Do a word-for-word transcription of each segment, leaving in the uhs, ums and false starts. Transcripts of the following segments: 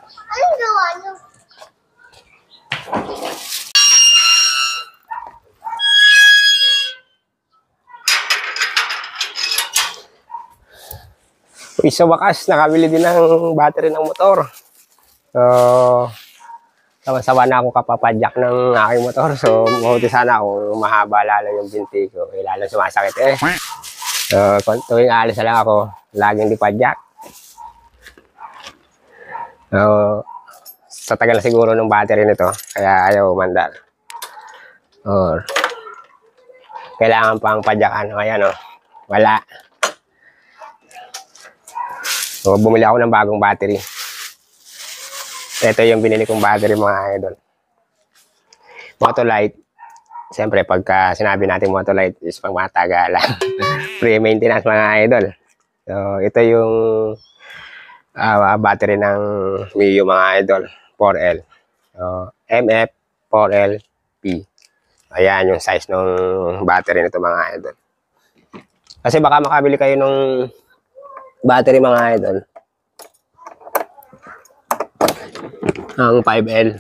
Anong gawa nyo? Uy, sa wakas, nakabili din ng battery ng motor. So, sawa-sawa na ako kapapadyak ng aking motor. So, mabuti sana kung mahaba lalo yung binti ko. Eh, lalo sumasakit eh. So, kung tuwing alis na lang ako, laging di padyak. So, sa tagal na siguro ng battery nito, kaya ayaw umandar. Or, kailangan pang padyakan. Ayan o, wala. So, bumili ako ng bagong battery. Ito yung binili kong battery mga idol. Motolite. Siyempre, pagka sinabi natin Motolite is pang matagalan. Pre-maintenance mga idol. So, ito yung uh, battery ng Mio mga idol. four L. So, M F four L P. Ayan yung size ng battery nito mga idol. Kasi baka makabili kayo ng battery mga idol ang five L.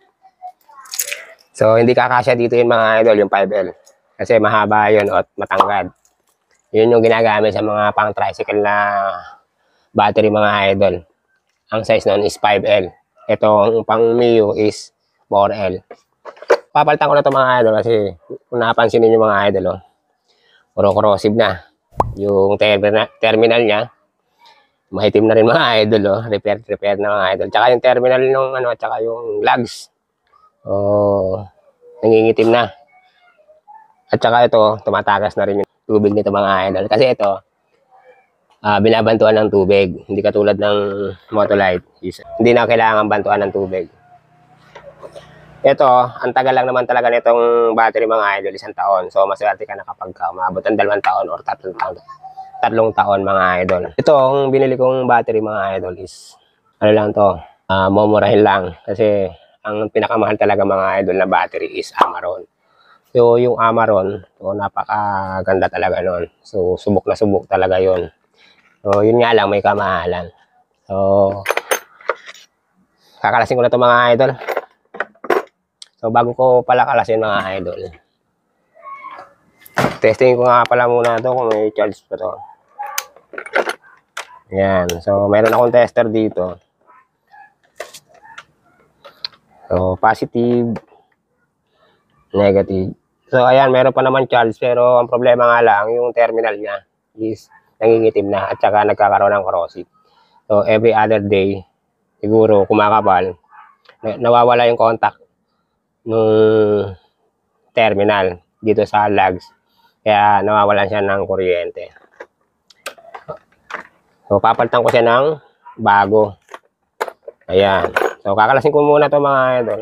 So hindi kakasya dito yung mga idol yung five L kasi mahaba yun at matangkad. Yun yung ginagamit sa mga pang tricycle na battery mga idol. Ang size nun is five L. Ito ang pang Mio is four L. Papalitan ko na ito mga idol kasi kung napansin niyo mga idol, oh, puro corrosive na yung terminal, terminal niya. Mahitim na rin mga idol, oh. Repair, repair na mga idol. Tsaka yung terminal nung ano, tsaka yung lugs. Oh, nangingitim na. At tsaka ito, tumatakas na rin yung tubig nito mga idol. Kasi ito, uh, binabantuan ng tubig. Hindi katulad ng Motolite. Hindi na kailangan bantuan ng tubig. Ito, ang tagal lang naman talaga nitong battery mga idol, isang taon. So, maswerte ka na kapag ka umabot ng dalawang taon or tatlong taon. Tatlong taon mga idol. Ito, ang binili kong battery mga idol is, ano lang to, uh, momurahin lang. Kasi, ang pinakamahal talaga mga idol na battery is Amaron. So, yung Amaron, so, napakaganda talaga nun. So, subok na subok talaga yun. So, yun nga lang, may kamahalan. So, kakalasin ko na to mga idol. So, bago ko pala kalasin mga idol, testing ko nga pala muna to kung may charge pa to. Yan. So, meron akong tester dito. So, positive, negative. So, ayan, meron pa naman charge. Pero, ang problema nga lang, yung terminal niya is nangingitim na at saka nagkakaroon ng corrosive. So, every other day, siguro, kumakabal, nawawala yung contact ng terminal dito sa lugs. Kaya, nawawalan siya ng kuryente. So, papalitan ko siya ng bago. Ayan. So, kakalasin ko muna to mga idol.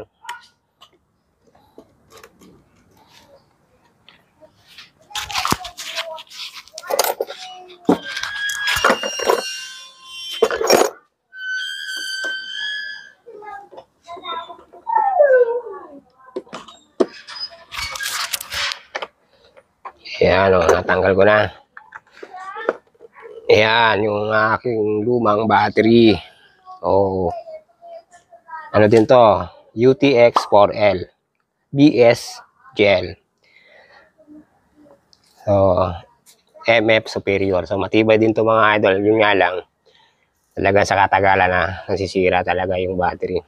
Ayan, o, natanggal ko na. Ayan, yung aking lumang battery. Oh, ano din to? U T X four L. B S gel. So, M F superior. So, matibay din to mga idol. Yun nga lang, talagang sa katagalan na nasisira talaga yung battery.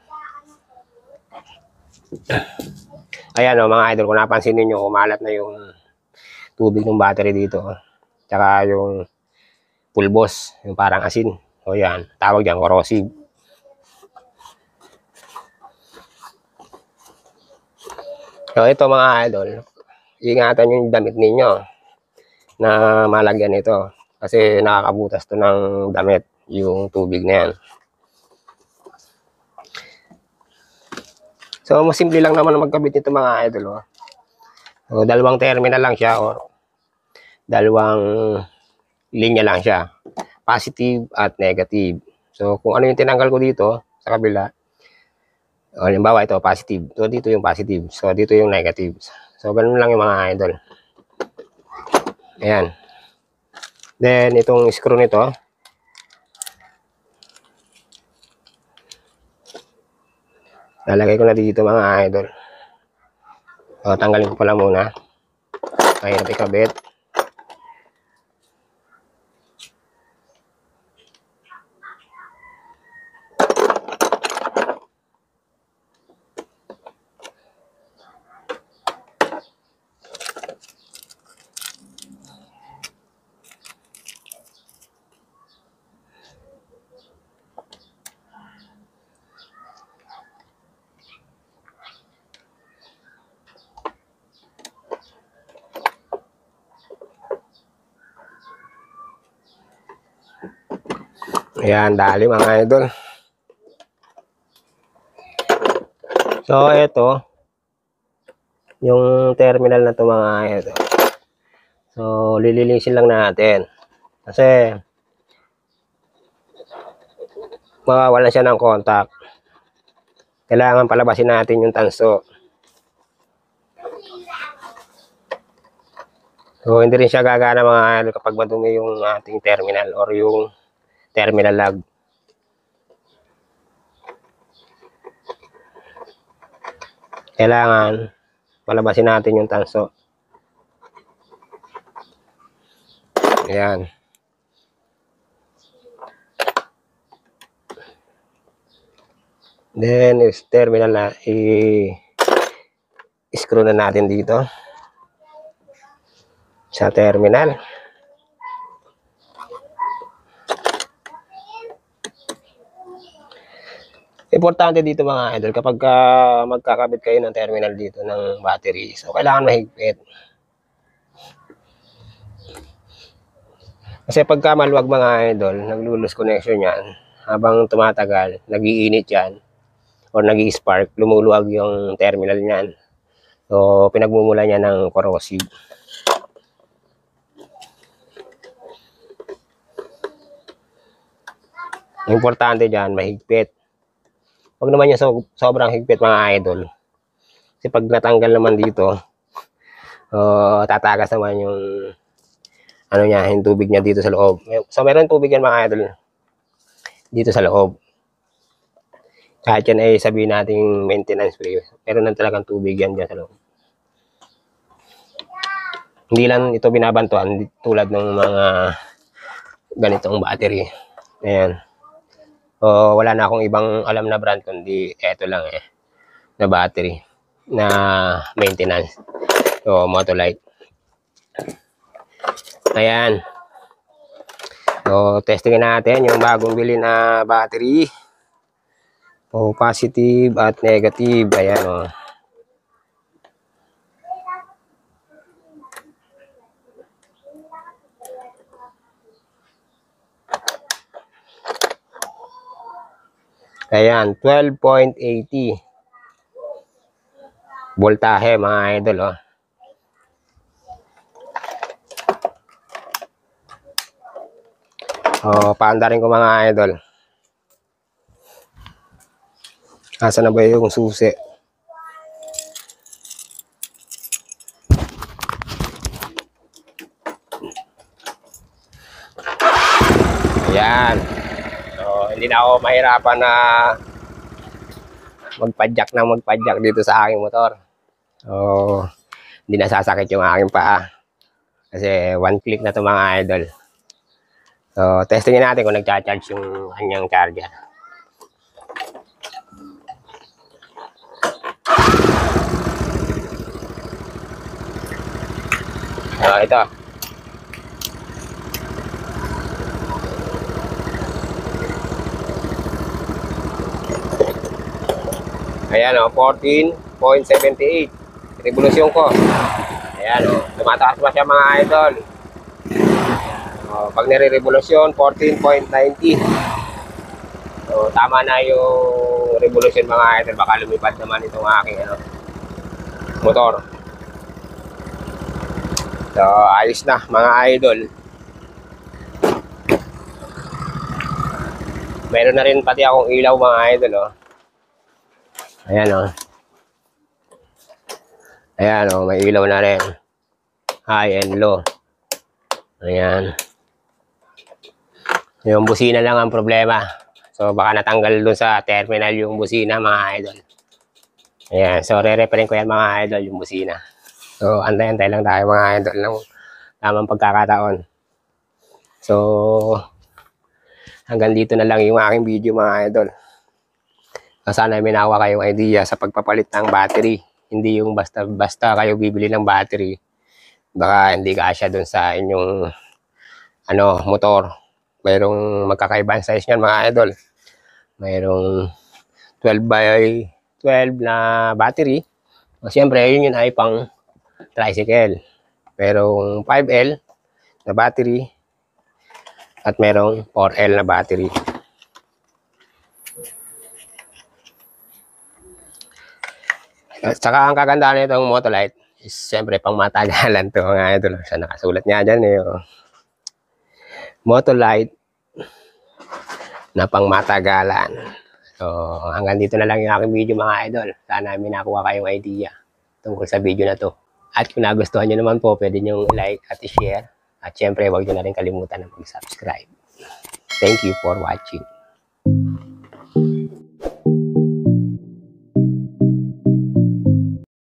Ayan o mga idol, kung napansin ninyo, kumalat na yung tubig ng battery dito. Tsaka yung pulbos, yung parang asin. O yan, tawag dyan, corrosive. So ito mga idol, ingatan yung damit ninyo na malagyan ito. Kasi nakakabutas to ng damit, yung tubig na yan. So mas simple lang naman magkabit nito mga idol. Oh. So, dalawang terminal lang siya or dalawang linya lang siya. Positive at negative. So, kung ano yung tinanggal ko dito sa kabila, o, halimbawa ito, positive. So, dito yung positive. So, dito yung negative. So, ganun lang yung mga idol. Ayan. Then, itong screw nito, Lalagay ko na dito mga idol. O, tanggalin ko pala muna. Mahirap ikabit. Ayan, dali mga idol. So, ito. Yung terminal na to mga idol. So, lilinisin lang natin. Kasi, mawawalan siya ng contact. Kailangan palabasin natin yung tanso. So, hindi rin siya gagana mga idol kapag madumi yung ating terminal or yung terminal log. Kailangan palabasin natin yung tanso. Ayan. Then, is terminal na i-screw na natin dito sa terminal. Importante dito mga idol, kapag uh, magkakabit kayo ng terminal dito ng battery, so kailangan mahigpit. Kasi pagka maluwag mga idol, naglulos connection yan, habang tumatagal, nag-iinit yan, or nag-i-spark, lumuluwag yung terminal niyan. So, pinagmumula niya ng corrosive. Importante dyan, mahigpit. Huwag naman yung so, sobrang higpit mga idol. Kasi pag natanggal naman dito, uh, tatagas naman yung ano niya, yung tubig niya dito sa loob. So meron tubig yan mga idol dito sa loob. Kahit yan ay sabihin nating maintenance free, meron na talagang tubig yan dyan sa loob. Hindi lang ito binabantuan tulad ng mga ganitong battery. Ayan. So, wala na akong ibang alam na brand kundi eto lang eh, na battery na maintenance. So, Motolite. Ayan. So, testingin natin yung bagong bili na battery. So, positive at negative. Ayan o. Oh. Ayan, twelve point eight zero voltahe mga idol oh. Oh, paanda rin ko mga idol. Asa na ba yung susi? Ayan. So, hindi na ako mahirapan na magpadyak na magpadyak dito sa aking motor. So, hindi na sasakit yung aking paa. Kasi one click na ito mga idol. So, testingin natin kung nagcha-charge yung kanyang charger. So, ito. Ayan o, fourteen point seven eight. Revolusyon ko. Ayan o, tumataas pa siya mga idol. O, pag nire-revolusyon, fourteen point nine zero. So, tama na yung revolusyon mga idol. Baka lumipad naman itong aking ano, motor. So, ayos na mga idol. Meron na rin pati akong ilaw mga idol o. Ayan o. Ayan o, may ilaw na rin. High and low. Ayan. Yung busina lang ang problema. So baka natanggal dun sa terminal yung busina mga idol. Ayan, so re-referin ko yan mga idol, yung busina. So, antay-antay lang tayo mga idol ng tamang pagkakataon. So, hanggang dito na lang yung aking video mga idol. So, sana may nakuha kayong idea sa pagpapalit ng battery. Hindi yung basta-basta kayo bibili ng battery. Baka hindi kasya dun sa inyong ano, motor. Mayroong magkakaibang size niyan mga idol. Mayroong twelve by twelve na battery. O, siyempre, yun yun ay pang tricycle. Merong five L na battery at merong four L na battery. At saka ang kagandahan nitong Motolite is siyempre pang matagalan to mga idol. Sa nakasulat niya dyan eh. Oh. Motolite na pang matagalan. So hanggang dito na lang yung aking video mga idol. Sana may nakuha kayong idea tungkol sa video na to. At kung nagustuhan nyo naman po, pwede nyo like at i-share. At syempre, huwag nyo na rin kalimutan na mag-subscribe. Thank you for watching.